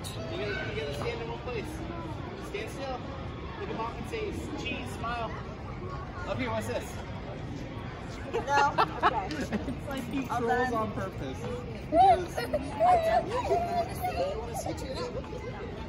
You gotta stand in one place. Stand still. Look at mom and say, cheese, smile. Up here, what's this? No? Okay. It's like he trolls on purpose. I want to see cheese.